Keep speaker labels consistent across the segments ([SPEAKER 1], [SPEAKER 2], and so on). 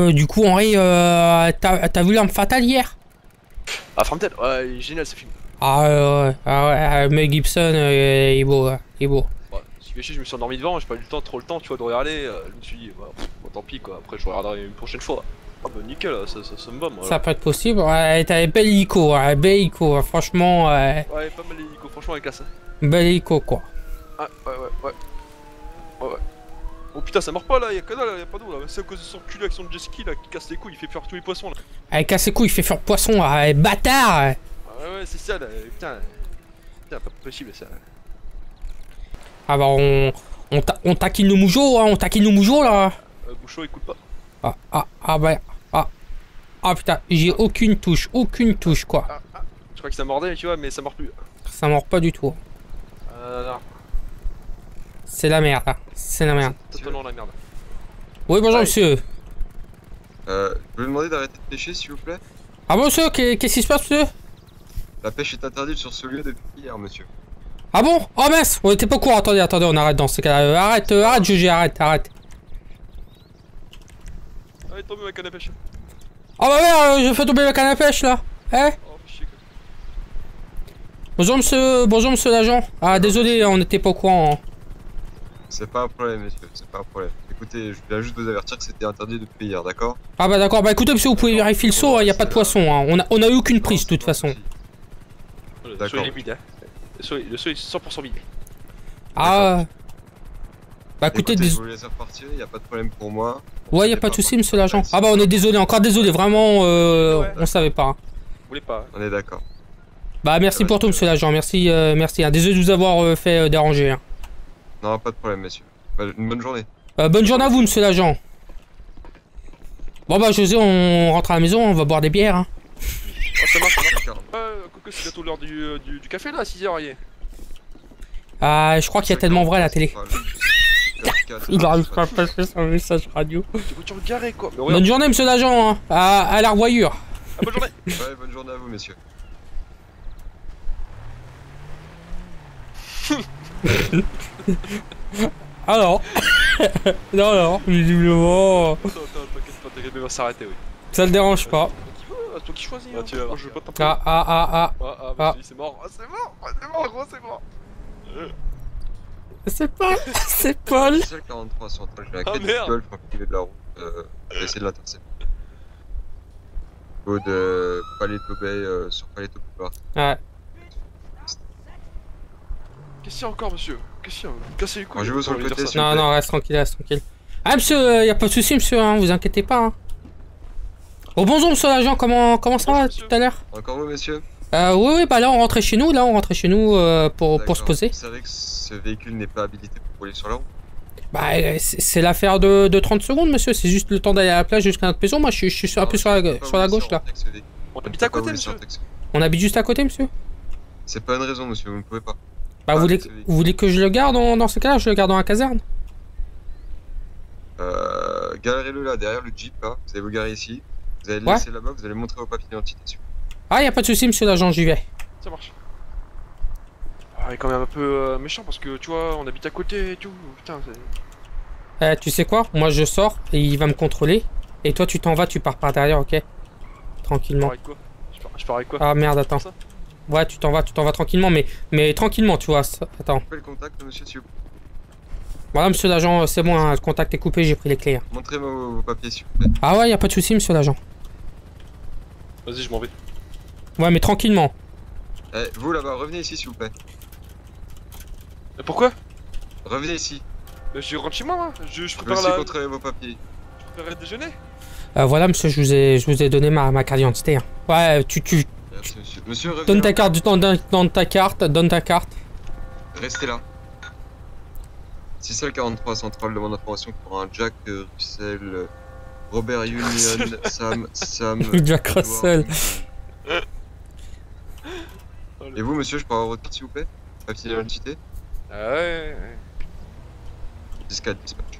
[SPEAKER 1] du coup, Henri, t'as vu l'arme fatale hier?
[SPEAKER 2] Ah, Framtel, ouais, génial ce film.
[SPEAKER 1] Mel Gibson, il est beau, il est beau.
[SPEAKER 2] Ouais, je me suis endormi devant, j'ai pas eu trop le temps, tu vois, de regarder. Je me suis dit, ouais, bon, tant pis quoi, après je regarderai une prochaine fois. Ah bah nickel, ça me va moi.
[SPEAKER 1] Ça peut être possible, ouais, t'as belle hélico, belle hélico, franchement.
[SPEAKER 2] Ouais, pas mal l'hélico, franchement, avec classe.
[SPEAKER 1] Belle hélico, quoi.
[SPEAKER 2] Ah, ouais. Oh putain, ça meurt pas là, y'a que dalle, y'a pas d'eau là. C'est à cause de son cul avec son jet ski là qui casse les couilles, il fait fuir tous les poissons là.
[SPEAKER 1] Avec casse les couilles, il fait faire poisson, bâtard!
[SPEAKER 2] Ah ouais, c'est ça là, putain. Putain, pas possible ça.
[SPEAKER 1] Ah bah, on taquine nos moujots, hein, on taquine nos moujots là.
[SPEAKER 2] Bouchot, écoute pas.
[SPEAKER 1] Ah putain, j'ai aucune touche, quoi.
[SPEAKER 2] Je crois que ça mordait, tu vois, mais ça mord plus.
[SPEAKER 1] Ça mord pas du tout.
[SPEAKER 2] Non.
[SPEAKER 1] C'est la merde, là. C'est la merde.
[SPEAKER 2] Totalement la merde.
[SPEAKER 1] Oui, bonjour, monsieur.
[SPEAKER 3] Je vais vous demander d'arrêter de pêcher, s'il vous plaît.
[SPEAKER 1] Ah bon, monsieur, qu'est-ce qui se passe, monsieur?
[SPEAKER 3] La pêche est interdite sur ce lieu depuis hier, monsieur.
[SPEAKER 1] Ah bon? Oh mince, on était pas au courant. Attendez, on arrête dans ce cas-là. Arrête, juger, arrête.
[SPEAKER 2] Allez, tombe ma canne à pêche.
[SPEAKER 1] Oh bah merde, je fais tomber la canne à pêche, là. Eh?
[SPEAKER 2] Oh, fais chier.
[SPEAKER 1] Bonjour, monsieur l'agent. Ah, désolé, on n'était pas au courant. Hein.
[SPEAKER 3] C'est pas un problème, messieurs, c'est pas un problème. Écoutez, je viens juste vous avertir que c'était interdit depuis hier, d'accord?
[SPEAKER 1] Ah bah d'accord, bah écoutez, monsieur, vous pouvez vérifier le seau, il y a pas de poisson. Hein. On a eu aucune prise, de toute façon.
[SPEAKER 2] Le seau il est vide, hein. Le seau est 100% vide.
[SPEAKER 1] Ah. Bah écoutez,
[SPEAKER 3] je vous laisse repartir, y a pas de problème pour moi.
[SPEAKER 1] Ouais, y a pas de soucis, monsieur l'agent. Ah bah on est désolé, encore désolé, vraiment, on savait pas. Hein.
[SPEAKER 2] Vous voulez pas?
[SPEAKER 3] On est d'accord.
[SPEAKER 1] Bah merci pour tout, monsieur l'agent, merci. Hein. Désolé de vous avoir fait déranger. Hein.
[SPEAKER 3] Non, pas de problème, messieurs. Une bonne journée.
[SPEAKER 1] Bonne journée à vous, monsieur l'agent. Bon bah José, on rentre à la maison, on va boire des bières. Hein.
[SPEAKER 2] Oh, ça marche. Coco, c'est bientôt l'heure du café là, à 6h, y est.
[SPEAKER 1] Ah, je crois qu'il y a tellement vrai à la télé. Il arrive pas à passer son message radio.
[SPEAKER 2] Tu regardes quoi?
[SPEAKER 1] Bonne journée, monsieur l'agent, hein. À la revoyure.
[SPEAKER 2] Ah, bonne journée.
[SPEAKER 3] Ouais, bonne journée à vous, messieurs.
[SPEAKER 1] Alors. non, visiblement.
[SPEAKER 2] T'inquiète, il va s'arrêter, oui.
[SPEAKER 1] Ça le dérange pas.
[SPEAKER 2] Toi qui choisis,
[SPEAKER 3] Ah, tu vas voir.
[SPEAKER 2] je veux pas t'imposer. C'est mort, gros, c'est mort.
[SPEAKER 1] C'est Paul.
[SPEAKER 3] C'est le 43 central, j'ai la
[SPEAKER 2] Ah,
[SPEAKER 3] quête du
[SPEAKER 2] merde.
[SPEAKER 3] golf en milieu de la route. Je vais essayer de l'intercepter. Au de Paleto Bay, sur Paleto Boulevard.
[SPEAKER 1] Ouais.
[SPEAKER 2] Qu'est-ce qu'il y a encore, monsieur? Qu'est-ce qu'il y a? Cassez les couilles.
[SPEAKER 3] Rangez-vous sur le côté, s'il vous plaît.
[SPEAKER 1] Non, reste tranquille. Ah, monsieur, y a pas de soucis, monsieur, hein, vous inquiétez pas. Hein. Oh, bonjour, monsieur l'agent, comment ça va tout à l'heure?
[SPEAKER 3] Encore vous, messieurs?
[SPEAKER 1] Oui, bah là, on rentrait chez nous, pour se poser.
[SPEAKER 3] Vous savez que ce véhicule n'est pas habilité pour rouler sur la route?
[SPEAKER 1] Bah, c'est l'affaire de 30 secondes, monsieur, c'est juste le temps d'aller à la plage jusqu'à notre maison. Moi, je suis un peu sur la gauche, là.
[SPEAKER 2] On habite à côté, monsieur.
[SPEAKER 1] On habite juste à côté, monsieur?
[SPEAKER 3] C'est pas une raison, monsieur, vous ne pouvez pas.
[SPEAKER 1] Bah, vous voulez que je le garde dans ce cas-là? Je le garde dans la caserne?
[SPEAKER 3] Garez-le là, derrière le jeep, là. Vous allez vous garer ici. Vous allez le laisser là-bas, vous allez montrer vos papiers d'identité.
[SPEAKER 1] Ah, y a pas de soucis, monsieur l'agent, j'y vais.
[SPEAKER 2] Ça marche. Ah, il est quand même un peu méchant parce que tu vois, on habite à côté et tout. Putain, c'est.
[SPEAKER 1] Tu sais quoi? Moi, je sors et il va me contrôler. Et toi, tu t'en vas, tu pars par derrière, ok? Tranquillement.
[SPEAKER 2] Je pars avec quoi?
[SPEAKER 1] Ah merde, attends. Ouais, tu t'en vas tranquillement, mais tranquillement, tu vois. Attends.
[SPEAKER 3] Coupez le contact, monsieur, s'il vous plaît.
[SPEAKER 1] Voilà, monsieur l'agent, c'est bon, hein, le contact est coupé, j'ai pris les clés. Hein.
[SPEAKER 3] Montrez-moi vos papiers, s'il vous plaît.
[SPEAKER 1] Ah ouais, y a pas de soucis, monsieur l'agent.
[SPEAKER 2] Vas-y, je m'en vais.
[SPEAKER 1] Ouais, mais tranquillement.
[SPEAKER 3] Vous là-bas, revenez ici, s'il vous plaît.
[SPEAKER 2] Pourquoi?
[SPEAKER 3] Revenez ici.
[SPEAKER 2] Je rentre chez moi, moi. Je
[SPEAKER 3] Je
[SPEAKER 2] prépare
[SPEAKER 3] veux aussi
[SPEAKER 2] la.
[SPEAKER 3] contrôler vos papiers.
[SPEAKER 2] Je prépare le déjeuner.
[SPEAKER 1] Voilà, monsieur, je vous ai donné ma carte d'identité. Hein. Ouais,
[SPEAKER 3] Merci, monsieur. Monsieur, revenez.
[SPEAKER 1] donne ta carte, donne ta carte.
[SPEAKER 3] Restez là. Si c'est le 43 central, demande d'information pour un Jack Russell, Robert Union, Sam.
[SPEAKER 1] Jack Russell.
[SPEAKER 3] Et vous, monsieur, je peux avoir votre carte, s'il vous plaît? Papier d'identité?
[SPEAKER 2] Ah ouais.
[SPEAKER 3] 10-4 dispatch.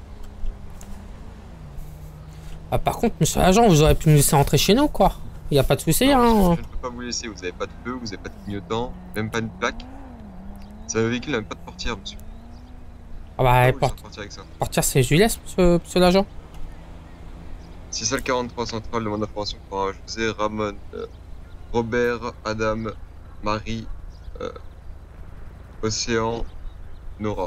[SPEAKER 1] Ah, par contre, monsieur l'agent, vous aurez pu nous laisser rentrer chez nous, quoi. Y a pas de soucis,
[SPEAKER 3] Non,
[SPEAKER 1] hein.
[SPEAKER 3] je ne peux pas vous laisser, vous avez pas de feu, vous avez pas de clignotant, même pas de plaque. C'est un véhicule, même pas de portière, monsieur.
[SPEAKER 1] Ah bah,
[SPEAKER 3] Portière avec ça.
[SPEAKER 1] portière, c'est Julius, monsieur l'agent.
[SPEAKER 3] 643 centrale, demande d'information pour un José, Ramon, Robert, Adam, Marie, Océan, Nora.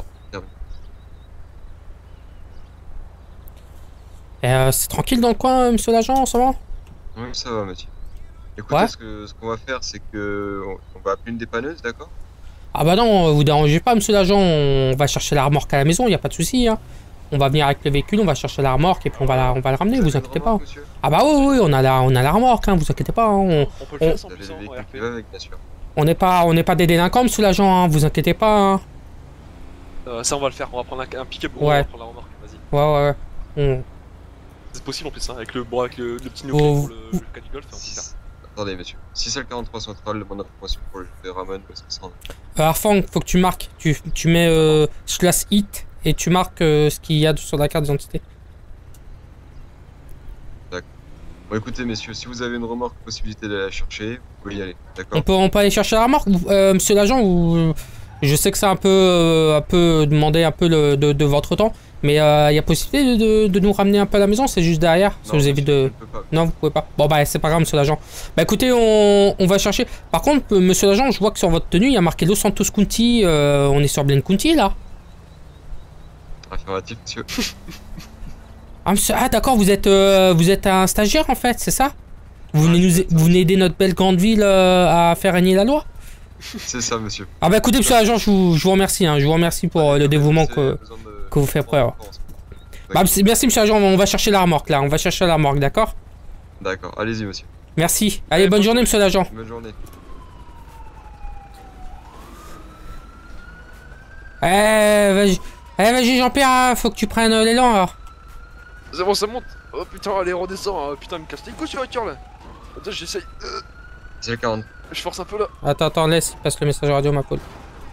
[SPEAKER 1] C'est tranquille dans le coin, monsieur l'agent, en ce moment?
[SPEAKER 3] Oui, ça va, monsieur. Écoutez,
[SPEAKER 1] Ouais.
[SPEAKER 3] ce qu'on va faire, c'est que on va appeler une dépanneuse, d'accord?
[SPEAKER 1] Ah bah non, vous dérangez pas, monsieur l'agent, on va chercher la remorque à la maison, y a pas de souci. Hein. On va venir avec le véhicule, on va chercher la remorque et puis on va le ramener, vous inquiétez pas.
[SPEAKER 3] Monsieur
[SPEAKER 1] Ah bah oui, on a la remorque, hein, vous inquiétez pas. Hein.
[SPEAKER 2] On peut le faire sans
[SPEAKER 3] Vous avez
[SPEAKER 2] puissant
[SPEAKER 3] les
[SPEAKER 2] en
[SPEAKER 3] véhicules
[SPEAKER 2] RP.
[SPEAKER 3] qui vont avec, bien sûr.
[SPEAKER 1] On n'est pas des délinquants, monsieur l'agent, hein, vous inquiétez pas. Hein.
[SPEAKER 2] Ça, on va le faire. On va prendre un pick-up.
[SPEAKER 1] Ouais.
[SPEAKER 2] On va prendre la remorque. Vas-y.
[SPEAKER 1] Ouais. On-
[SPEAKER 2] C'est possible en plus, hein, avec le petit
[SPEAKER 1] Oh.
[SPEAKER 2] no-clip pour le cas du golf. On peut le faire.
[SPEAKER 3] Attendez, monsieur. 643 centrale, demande d'information pour le José, Ramon, où est-ce que ça en est?
[SPEAKER 1] Arfang, faut que tu marques, tu mets slash hit et tu marques ce qu'il y a sur la carte d'identité.
[SPEAKER 3] Bon, écoutez, messieurs, si vous avez une remorque, possibilité d'aller la chercher, vous pouvez y aller, d'accord?
[SPEAKER 1] On peut aller chercher la remorque, monsieur l'agent, ou je sais que c'est un peu demander un peu de votre temps, mais il y a possibilité de nous ramener un peu à la maison, c'est juste derrière, ça
[SPEAKER 3] Non,
[SPEAKER 1] vous évite
[SPEAKER 3] monsieur,
[SPEAKER 1] de...
[SPEAKER 3] je ne peux pas.
[SPEAKER 1] Non, vous pouvez pas. Bon bah c'est pas grave, monsieur l'agent. Bah écoutez, on va chercher. Par contre, monsieur l'agent, je vois que sur votre tenue, il y a marqué Los Santos County, on est sur Blaine County là.
[SPEAKER 3] Affirmatif, monsieur.
[SPEAKER 1] Ah, monsieur, ah d'accord, vous êtes un stagiaire en fait, c'est ça? Vous venez aider notre belle grande ville à faire régner la loi?
[SPEAKER 3] C'est ça, monsieur.
[SPEAKER 1] Ah bah écoutez monsieur l'agent, je vous remercie, hein, je vous remercie pour le dévouement que vous faites preuve. Bah, merci monsieur l'agent, on va chercher la remorque là, on va chercher la remorque, d'accord?
[SPEAKER 3] D'accord, allez-y, monsieur.
[SPEAKER 1] Merci, allez bonne journée monsieur l'agent.
[SPEAKER 3] Bonne journée.
[SPEAKER 1] Vas-y Jean-Pierre, hein, faut que tu prennes l'élan là.
[SPEAKER 2] C'est bon, ça monte. Oh putain, allez, redescends. Putain, me casse les couilles sur la voiture là. Attends, j'essaye.
[SPEAKER 3] C'est le 40.
[SPEAKER 2] Je force un peu là.
[SPEAKER 1] Attends, laisse, il passe le message radio, ma poule.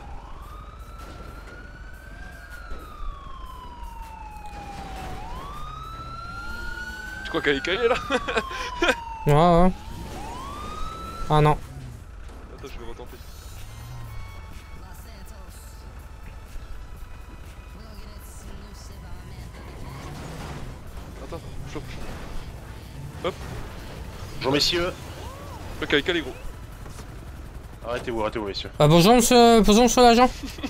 [SPEAKER 2] Tu crois qu'elle est calée là?
[SPEAKER 1] Ouais. Ah non.
[SPEAKER 2] Attends, je vais retenter. Attends, chope. Hop,
[SPEAKER 4] Bonjour messieurs.
[SPEAKER 2] le qu'elle est calée, gros.
[SPEAKER 4] Arrêtez-vous, messieurs.
[SPEAKER 1] Bonjour monsieur l'agent.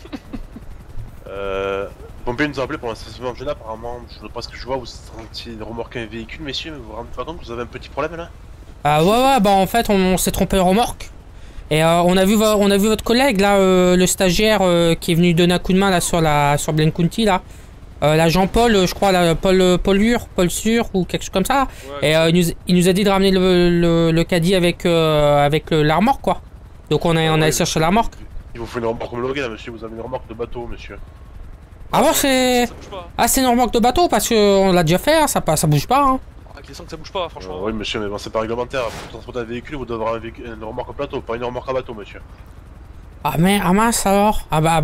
[SPEAKER 4] Pompiers nous a appelé pour un stationnement jeune apparemment. Parce que je vois, vous êtes en train de remorquer un véhicule, messieurs, mais vous vous rendez pas compte que vous avez un petit problème là?
[SPEAKER 1] Ouais, bah en fait on s'est trompé de remorque. Et on a vu votre collègue là, le stagiaire qui est venu donner un coup de main là sur Blaine County là. L'agent Paul, je crois, là, Paul Sur ou quelque chose comme ça.
[SPEAKER 2] Ouais,
[SPEAKER 1] Et il nous a dit de ramener le caddie avec la remorque quoi. Donc on a allé chercher la remorque.
[SPEAKER 4] Il vous faut une remorque homologuée là, monsieur. Vous avez une remorque de bateau, monsieur.
[SPEAKER 1] Ah bon c'est...
[SPEAKER 2] ça bouge pas.
[SPEAKER 1] Ah c'est une remorque de bateau parce qu'on l'a déjà fait, hein, ça bouge pas. Hein.
[SPEAKER 2] Avec les sangs, ça bouge pas, franchement.
[SPEAKER 4] Oui, monsieur, mais bon, c'est pas réglementaire. Pour transporter un véhicule, vous devez avoir une remorque en plateau, pas une remorque à bateau, monsieur.
[SPEAKER 1] Ah mais ah mince alors.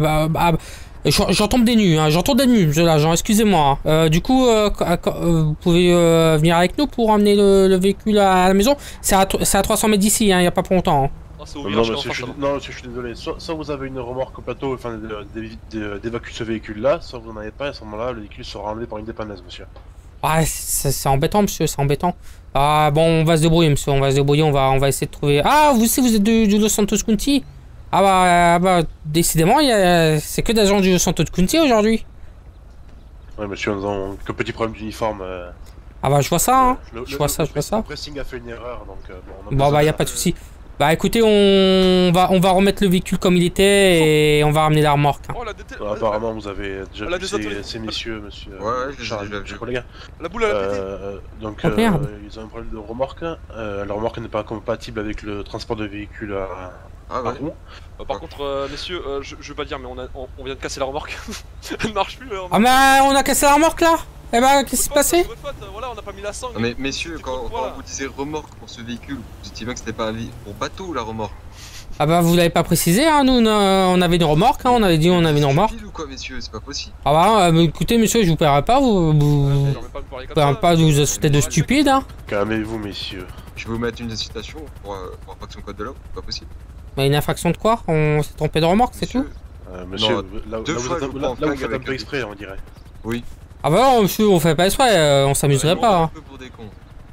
[SPEAKER 1] J'en tombe des nues, hein. J'en tombe des nues, monsieur l'agent, excusez-moi. Du coup, vous pouvez venir avec nous pour emmener le véhicule à la maison. C'est à 300 mètres d'ici, hein, y a pas pour longtemps. Hein.
[SPEAKER 2] Ah, c'est au
[SPEAKER 4] Non,
[SPEAKER 2] virage,
[SPEAKER 4] monsieur, je suis désolé. Soit vous avez une remorque au plateau, enfin, d'évacuer ce véhicule-là, soit vous n'en avez pas, et à ce moment-là, le véhicule sera ramené par une dépanneuse, monsieur.
[SPEAKER 1] Ah, c'est embêtant, monsieur, c'est embêtant. Ah bon, on va se débrouiller, monsieur, on va se débrouiller, on va essayer de trouver... Ah, vous aussi, vous êtes du Los Santos County? Ah bah, décidément, c'est que des agents du Los Santos County aujourd'hui.
[SPEAKER 4] Oui, monsieur, nous avons quelques petits problèmes d'uniforme.
[SPEAKER 1] Ah bah, je vois ça, hein. Je vois ça.
[SPEAKER 4] Le pressing a fait une erreur, donc...
[SPEAKER 1] Bon bah, y a pas de souci. Bah écoutez, on va remettre le véhicule comme il était et on va ramener la remorque. Hein.
[SPEAKER 2] Oh, la dételle.
[SPEAKER 4] Apparemment, vous avez déjà
[SPEAKER 2] Elle a
[SPEAKER 4] vu
[SPEAKER 2] des
[SPEAKER 4] ces messieurs, monsieur...
[SPEAKER 3] Ouais, je les ai
[SPEAKER 4] Charles,
[SPEAKER 3] déjà vus.
[SPEAKER 4] chers collègues.
[SPEAKER 2] La boule, elle a pété.
[SPEAKER 4] Donc,
[SPEAKER 1] Oh, merde.
[SPEAKER 4] ils ont un problème de remorque. La remorque n'est pas compatible avec le transport de véhicules à
[SPEAKER 3] Ah ouais.
[SPEAKER 4] roues.
[SPEAKER 2] Par contre, messieurs, je veux pas dire, mais on vient de casser la remorque. Elle marche plus, la remorque.
[SPEAKER 1] Ah mais on a cassé la remorque là. Eh bah, qu'est-ce qui s'est passé?
[SPEAKER 2] Voilà, on a pas mis la sangle.
[SPEAKER 3] Non, mais messieurs,
[SPEAKER 2] Petit
[SPEAKER 3] quand
[SPEAKER 2] coup de poing, là.
[SPEAKER 3] vous disiez remorque pour ce véhicule, vous disiez bien que c'était pas un pour bateau la remorque.
[SPEAKER 1] Ah bah vous l'avez pas précisé, hein, nous on avait une remorque, hein, on avait dit on avait une remorque.
[SPEAKER 3] Stupide ou quoi, messieurs, c'est pas possible.
[SPEAKER 1] Ah bah mais écoutez monsieur, je vous paierai pas, vous
[SPEAKER 2] J'aurais pas me parler comme
[SPEAKER 1] paierez
[SPEAKER 2] ça,
[SPEAKER 1] pas de
[SPEAKER 2] mais-
[SPEAKER 1] vous acheter de stupide, hein.
[SPEAKER 4] Calmez-vous, messieurs.
[SPEAKER 3] Je vais vous mettre une incitation pour infraction code de l'eau, c'est pas possible.
[SPEAKER 1] Mais une infraction de quoi? On s'est trompé de remorque, c'est tout?
[SPEAKER 3] Monsieur,
[SPEAKER 4] Monsieur,
[SPEAKER 3] Non,
[SPEAKER 4] là
[SPEAKER 3] deux
[SPEAKER 4] vous
[SPEAKER 3] fois,
[SPEAKER 4] êtes
[SPEAKER 3] je vous prends en
[SPEAKER 4] là, vous
[SPEAKER 3] flag
[SPEAKER 4] faites un
[SPEAKER 3] avec
[SPEAKER 4] peu
[SPEAKER 3] un
[SPEAKER 4] exprès, on dirait.
[SPEAKER 3] Oui.
[SPEAKER 1] Ah bah non monsieur, on fait pas exprès, on s'amuserait
[SPEAKER 3] On
[SPEAKER 1] pas.
[SPEAKER 3] prend un
[SPEAKER 1] Hein.
[SPEAKER 3] peu pour des cons.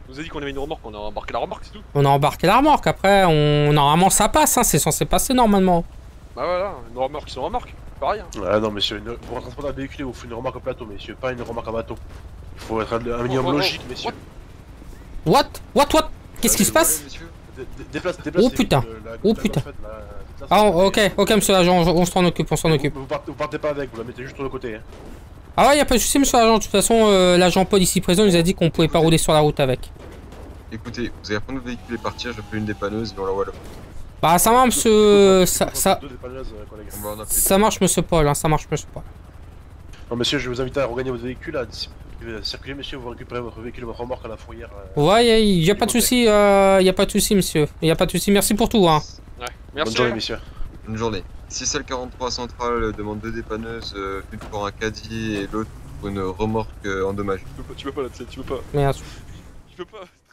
[SPEAKER 2] On nous a dit qu'on avait une remorque, on a embarqué la remorque, c'est tout.
[SPEAKER 1] On a embarqué la remorque, après, normalement ça passe, hein, c'est censé passer normalement.
[SPEAKER 2] Bah voilà, une remorque, c'est une remorque, pareil. Hein.
[SPEAKER 4] Ah non, monsieur, pour transporter un véhicule, il vous faut une remorque à plateau, messieurs, pas une remorque à bateau. Il faut être un minimum logique, messieurs.
[SPEAKER 1] What? Qu'est-ce qui se passe?
[SPEAKER 4] Déplace.
[SPEAKER 1] Oh putain. Oh putain. Ah ok monsieur l'agent, on s'en occupe,
[SPEAKER 4] Vous partez pas avec, vous la mettez juste sur le côté. Hein.
[SPEAKER 1] Ah ouais, y a pas de soucis monsieur l'agent, de toute façon l'agent Paul ici présent nous a dit qu'on pouvait pas rouler sur la route avec.
[SPEAKER 3] Écoutez, vous allez prendre le véhicule et partir, je fais une dépanneuse et on l'envoie là.
[SPEAKER 1] Bah ça marche monsieur...
[SPEAKER 3] On va en appeler
[SPEAKER 1] Ça marche monsieur Paul, hein, ça marche monsieur Paul.
[SPEAKER 4] Non monsieur, je vais vous invite à regagner votre véhicule, à circuler monsieur, vous récupérez votre véhicule et votre remorque à la fourrière.
[SPEAKER 1] Ouais, y a pas de soucis, y a pas de soucis monsieur, y a pas de soucis, merci pour tout hein.
[SPEAKER 2] Ouais, merci.
[SPEAKER 4] Bonne journée messieurs.
[SPEAKER 3] Bonne journée. 6L43 centrale demande 2 dépanneuses, une pour un caddie et l'autre pour une remorque endommagée.
[SPEAKER 2] Tu peux pas là, tu peux pas.
[SPEAKER 1] Merde.
[SPEAKER 2] Tu peux pas.